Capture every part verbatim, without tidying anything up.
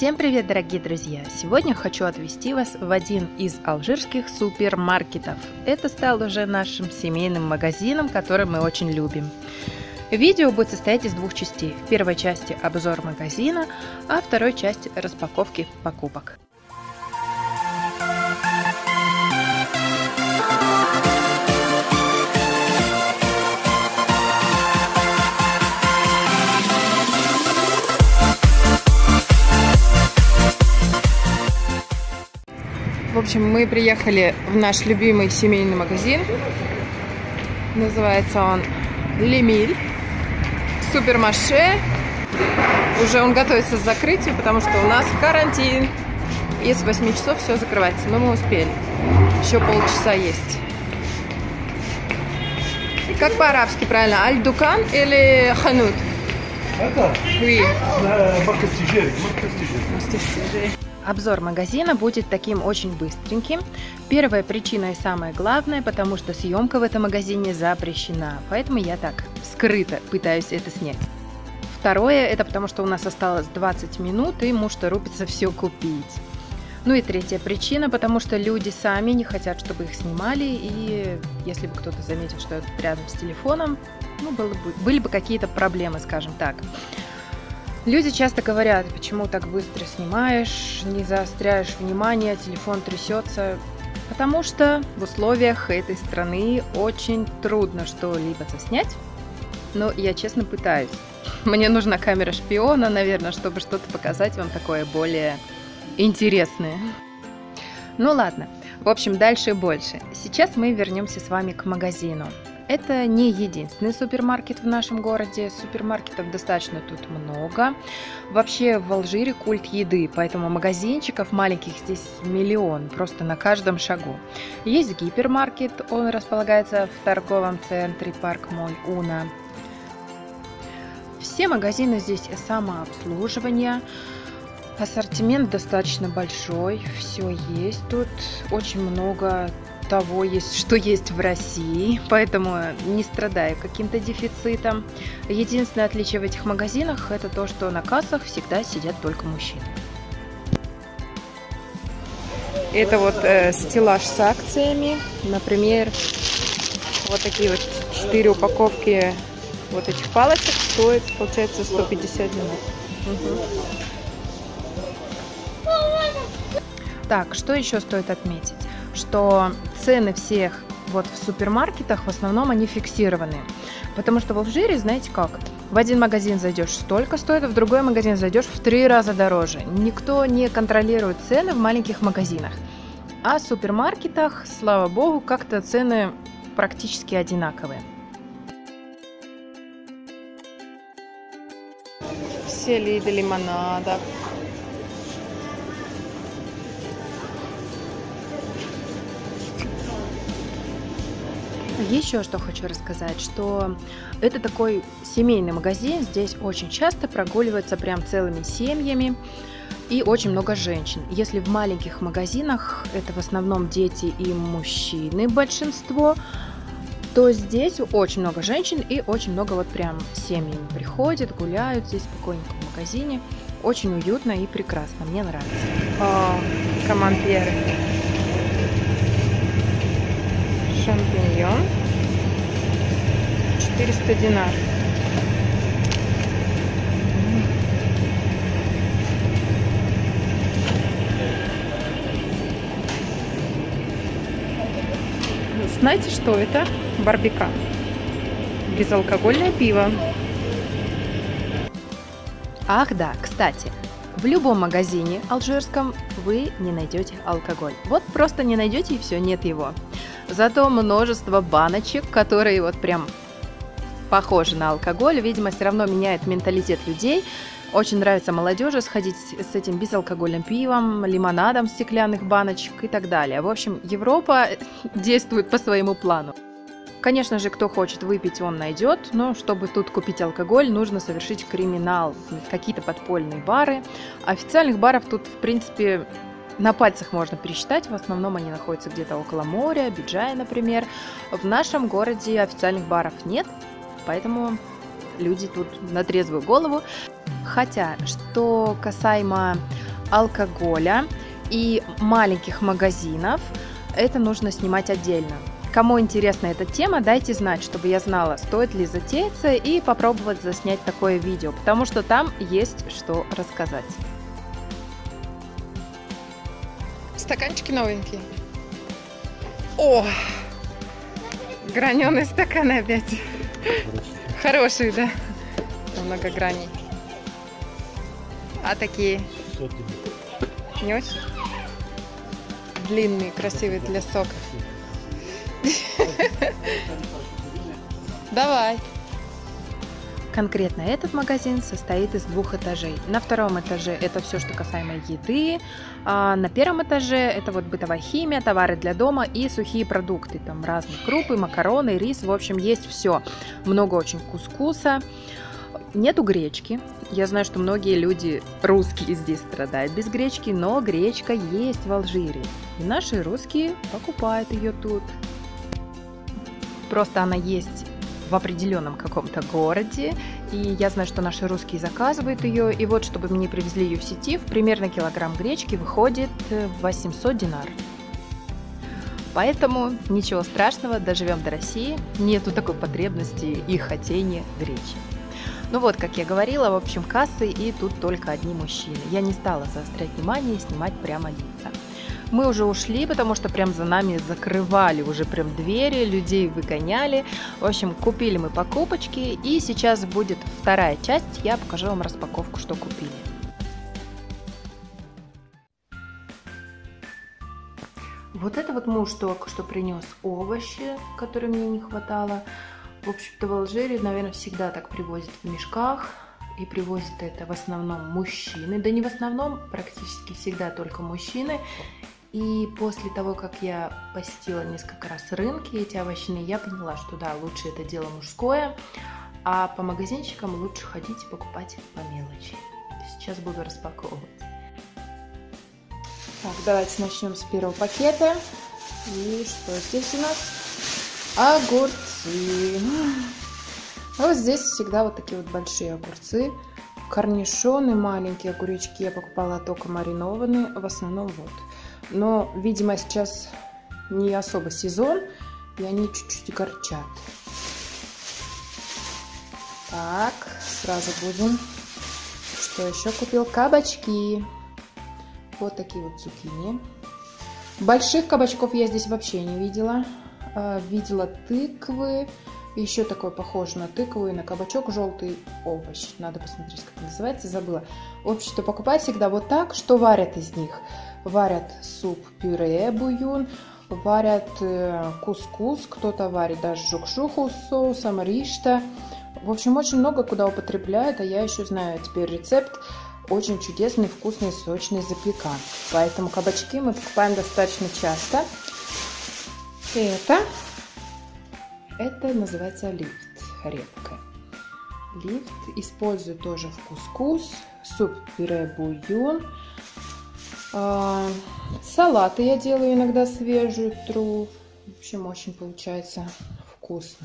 Всем привет, дорогие друзья! Сегодня хочу отвезти вас в один из алжирских супермаркетов. Это стал уже нашим семейным магазином, который мы очень любим. Видео будет состоять из двух частей. В первой части обзор магазина, а в второй части распаковки покупок. В общем, мы приехали в наш любимый семейный магазин. Называется он Лемиль. Супермарше. Уже он готовится к закрытию, потому что у нас карантин. И с восьми часов все закрывается. Но мы успели. Еще полчаса есть. Как по-арабски правильно? Аль-Дукан или Ханут? Это? Oui. Маркастижери. Обзор магазина будет таким очень быстреньким. Первая причина и самое главное, потому что съемка в этом магазине запрещена. Поэтому я так скрыто пытаюсь это снять. Второе, это потому что у нас осталось двадцать минут и муж торопится все купить. Ну и третья причина, потому что люди сами не хотят, чтобы их снимали. И если бы кто-то заметил, что я рядом с телефоном, ну, было бы, были бы какие-то проблемы, скажем так. Люди часто говорят, почему так быстро снимаешь, не заостряешь внимание, телефон трясется. Потому что в условиях этой страны очень трудно что-либо заснять. Но я честно пытаюсь. Мне нужна камера шпиона, наверное, чтобы что-то показать вам такое более интересное. Ну ладно, в общем, дальше и больше. Сейчас мы вернемся с вами к магазину. Это не единственный супермаркет в нашем городе. Супермаркетов достаточно тут много. Вообще в Алжире культ еды, поэтому магазинчиков маленьких здесь миллион, просто на каждом шагу. Есть гипермаркет, он располагается в торговом центре Парк Моль Уна. Все магазины здесь самообслуживание. Ассортимент достаточно большой, все есть тут, очень много того есть, что есть в России, поэтому не страдаю каким-то дефицитом. Единственное отличие в этих магазинах это то, что на кассах всегда сидят только мужчины. Это вот э, стеллаж с акциями, например, вот такие вот четыре упаковки вот этих палочек стоит, получается, сто пятьдесят динар. Угу. Так, что еще стоит отметить? Что цены всех вот в супермаркетах в основном они фиксированы. Потому что в Алжире, знаете как, в один магазин зайдешь столько стоит, а в другой магазин зайдешь в три раза дороже. Никто не контролирует цены в маленьких магазинах. А в супермаркетах, слава богу, как-то цены практически одинаковые. Все виды лимонада. Еще что хочу рассказать, что это такой семейный магазин, здесь очень часто прогуливаются прям целыми семьями и очень много женщин. Если в маленьких магазинах это в основном дети и мужчины большинство, то здесь очень много женщин и очень много вот прям семьями приходят, гуляют здесь спокойненько в магазине. Очень уютно и прекрасно, мне нравится. О, камамберы. Шампиньон. четыреста динар. Знаете, что это? Барбикан. Безалкогольное пиво. Ах да, кстати. В любом магазине алжирском вы не найдете алкоголь. Вот просто не найдете и все, нет его. Зато множество баночек, которые вот прям похожи на алкоголь. Видимо, все равно меняет менталитет людей. Очень нравится молодежи сходить с этим безалкогольным пивом, лимонадом в стеклянных баночек и так далее. В общем, Европа действует по своему плану. Конечно же, кто хочет выпить, он найдет, но чтобы тут купить алкоголь, нужно совершить криминал, какие-то подпольные бары. Официальных баров тут, в принципе, на пальцах можно пересчитать, в основном они находятся где-то около моря, Биджая, например. В нашем городе официальных баров нет, поэтому люди тут на трезвую голову. Хотя, что касаемо алкоголя и маленьких магазинов, это нужно снимать отдельно. Кому интересна эта тема, дайте знать, чтобы я знала, стоит ли затеяться и попробовать заснять такое видео, потому что там есть что рассказать. Стаканчики новенькие. О! Граненый стакан опять. Хороший, да? Много граней. А такие? Не очень? Длинные, красивые для сока. Давай. Конкретно этот магазин состоит из двух этажей. На втором этаже это все, что касаемо еды. А на первом этаже это вот бытовая химия, товары для дома и сухие продукты. Там разные крупы, макароны, рис. В общем, есть все. Много очень кускуса. Нету гречки. Я знаю, что многие люди русские здесь страдают без гречки, но гречка есть в Алжире. И наши русские покупают ее тут. Просто она есть в определенном каком-то городе, и я знаю, что наши русские заказывают ее, и вот, чтобы мне привезли ее в Сетив, примерно килограмм гречки выходит восемьсот динар. Поэтому ничего страшного, доживем до России, нету такой потребности и хотения гречи. Ну вот, как я говорила, в общем, кассы, и тут только одни мужчины. Я не стала заострять внимание и снимать прямо лица. Мы уже ушли, потому что прям за нами закрывали уже прям двери, людей выгоняли. В общем, купили мы покупочки, и сейчас будет вторая часть. Я покажу вам распаковку, что купили. Вот это вот муж только что принес овощи, которые мне не хватало. В общем-то, в Алжире, наверное, всегда так привозят в мешках. И привозят это в основном мужчины. Да не в основном, практически всегда только мужчины. И после того, как я посетила несколько раз рынки эти овощные, я поняла, что да, лучше это дело мужское, а по магазинчикам лучше ходить и покупать по мелочи. Сейчас буду распаковывать. Так, давайте начнем с первого пакета. И что здесь у нас? Огурцы. Вот здесь всегда вот такие вот большие огурцы. Корнишоны, маленькие огуречки я покупала только маринованные, в основном вот. Но, видимо, сейчас не особо сезон, и они чуть-чуть горчат. Так, сразу будем. Что еще купил? Кабачки. Вот такие вот цукини. Больших кабачков я здесь вообще не видела. Видела тыквы. Еще такой похож на тыкву и на кабачок, желтый овощ. Надо посмотреть, как называется, забыла. В общем-то, покупать всегда вот так. Что варят из них? Варят суп-пюре, буюн, варят э, кускус, кто-то варит даже жукшуху с соусом, ришта. В общем, очень много куда употребляют, а я еще знаю теперь рецепт. Очень чудесный, вкусный, сочный запекан. Поэтому кабачки мы покупаем достаточно часто. Это... Это называется лифт, репка. Лифт использую тоже в кускус, суп-пюре, бульон. А, салаты я делаю иногда свежую, тру. В общем, очень получается вкусно.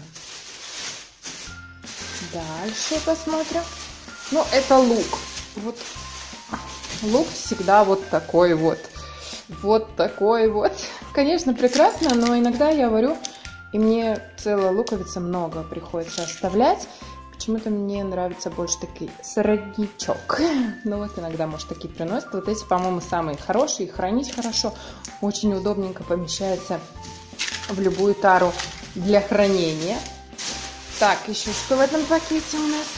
Дальше посмотрим. Ну, это лук. Вот лук всегда вот такой вот. Вот такой вот. Конечно, прекрасно, но иногда я варю, и мне целая луковица много приходится оставлять. Почему-то мне нравится больше такой сородничок. Ну вот иногда, может, такие приносят. Вот эти, по-моему, самые хорошие. Хранить хорошо. Очень удобненько помещается в любую тару для хранения. Так, еще что в этом пакете у нас?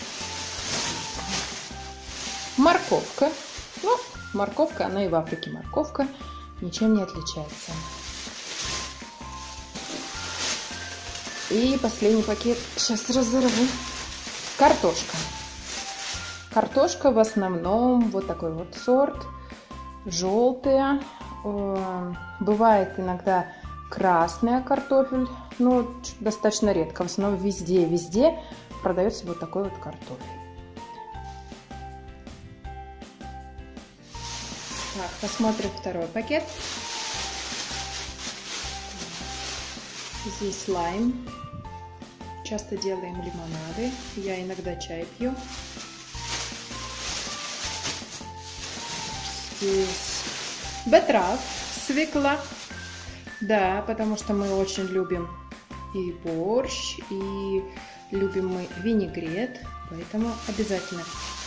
Морковка. Ну, морковка, она и в Африке морковка. Ничем не отличается. И последний пакет. Сейчас разорву. Картошка. Картошка в основном вот такой вот сорт. Желтая. Бывает иногда красная картофель. Но достаточно редко. В основном везде-везде продается вот такой вот картофель. Так, посмотрим второй пакет. Здесь лайм. Часто делаем лимонады. Я иногда чай пью. здесь бетрав, свекла. Да, потому что мы очень любим и борщ, и любим мы винегрет, поэтому обязательно.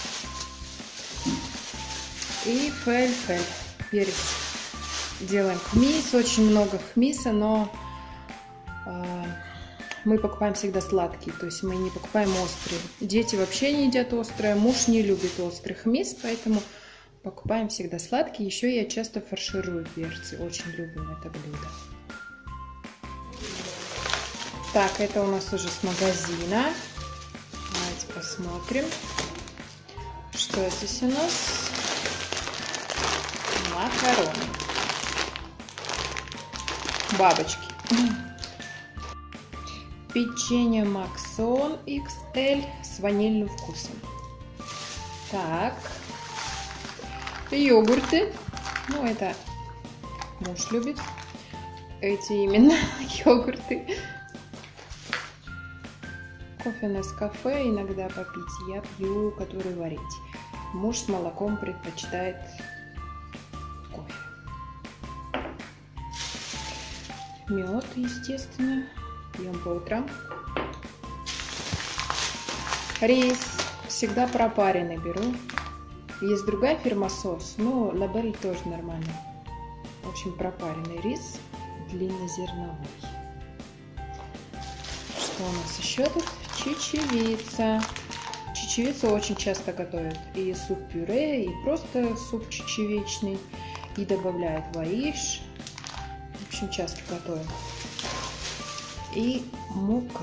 И фельфель, перец. Делаем хмис, очень много хмиса, но э, мы покупаем всегда сладкий, то есть мы не покупаем острый. Дети вообще не едят острое, муж не любит острый хмис, поэтому покупаем всегда сладкий. Еще я часто фарширую перцы, очень любим это блюдо. Так, это у нас уже с магазина. Давайте посмотрим, что здесь у нас. Макароны. Бабочки. Печенье Максон икс эль с ванильным вкусом. Так. Йогурты. Ну, это муж любит. Эти именно йогурты. Кофе Нескафе иногда попить. Я пью, который варить. Муж с молоком предпочитает кофе. Мед, естественно, пьем по утрам. Рис всегда пропаренный беру. Есть другая фирма Сос, но Лабель тоже нормально. В общем, пропаренный рис длиннозерновой. Что у нас еще тут? Чечевица. Чечевицу очень часто готовят. И суп-пюре, и просто суп чечевичный. И добавляют в аиш. В общем, часто готовят. И мука.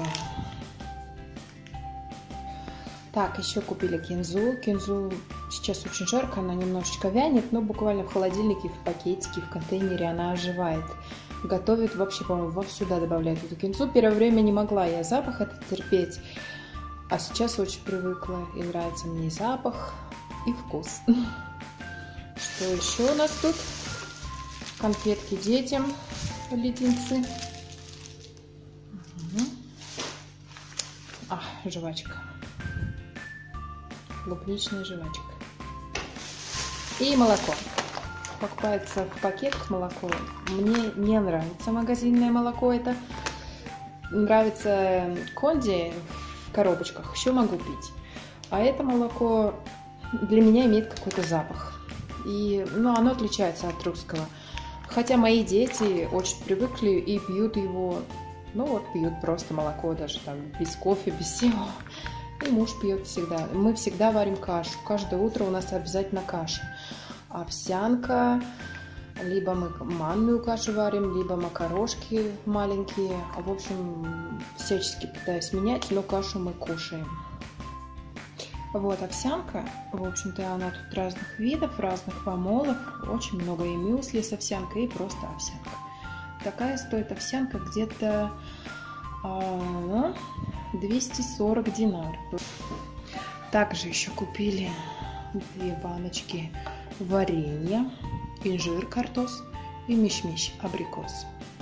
Так, еще купили кинзу. Кинзу сейчас очень жарко, она немножечко вянет, но буквально в холодильнике, в пакетике, в контейнере она оживает. Готовят вообще, по-моему, во сюда добавляют эту кинзу. Первое время не могла я запах этот терпеть, а сейчас очень привыкла. И нравится мне и запах, и вкус. Что еще у нас тут? Конфетки детям, леденцы. Угу. А, жвачка. Клубничная жвачка. И молоко. Покупается в пакетах молоко. Мне не нравится магазинное молоко это. Нравится Конди в коробочках. Еще могу пить. А это молоко для меня имеет какой-то запах. И, ну, оно отличается от русского. Хотя мои дети очень привыкли и пьют его. Ну вот, пьют просто молоко, даже там без кофе, без всего. И муж пьет всегда. Мы всегда варим кашу. Каждое утро у нас обязательно каша. Овсянка. Либо мы манную кашу варим, либо макарошки маленькие. В общем, всячески пытаюсь менять, но кашу мы кушаем. Вот овсянка. В общем-то, она тут разных видов, разных помолов. Очень много и мюсли с овсянкой, и просто овсянка. Такая стоит овсянка где-то а, двести сорок динар. Также еще купили две баночки варенья, инжир картоз и миш-миш абрикос.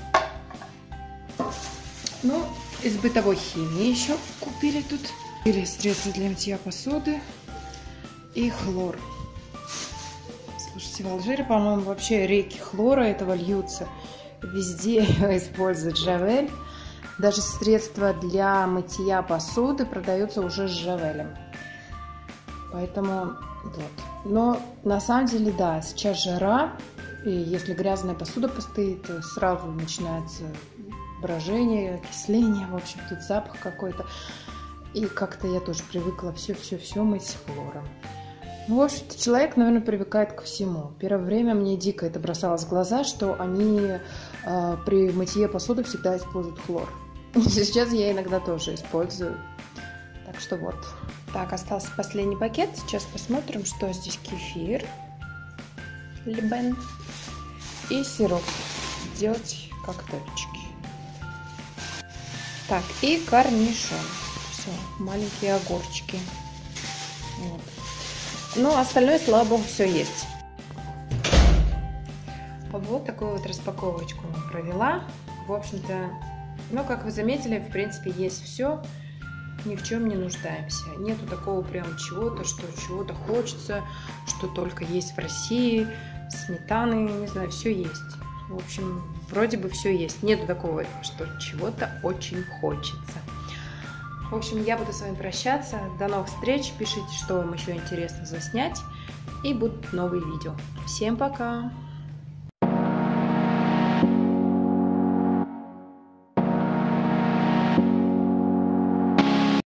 Ну, из бытовой химии еще купили тут. Купили средства для мытья посуды и хлор. Слушайте, в Алжире, по-моему, вообще реки хлора этого льются. Везде используют жавель. Даже средства для мытья посуды продаются уже с жавелем. Поэтому вот. Но на самом деле, да, сейчас жара. И если грязная посуда постоит, сразу начинается брожение, окисление. В общем, тут запах какой-то. И как-то я тоже привыкла все-все-все мыть с хлором. Ну, в общем-то, человек, наверное, привыкает ко всему. Первое время мне дико это бросалось в глаза, что они э, при мытье посуды всегда используют хлор. Сейчас я иногда тоже использую. Так что вот. Так, остался последний пакет. Сейчас посмотрим, что здесь. Кефир, льбен и сироп. Делать коктейльчики. Так, и корнишон. Все, маленькие огурчики. Вот. Ну, остальное, слава богу, все есть. Вот такую вот распаковочку провела. В общем-то, ну, как вы заметили, в принципе, есть все. ни в чем не нуждаемся. Нету такого прям чего-то, что чего-то хочется, что только есть в России. Сметаны, не знаю, все есть. В общем, вроде бы все есть. Нету такого, что чего-то очень хочется. В общем, я буду с вами прощаться. До новых встреч. Пишите, что вам еще интересно заснять. И будут новые видео. Всем пока!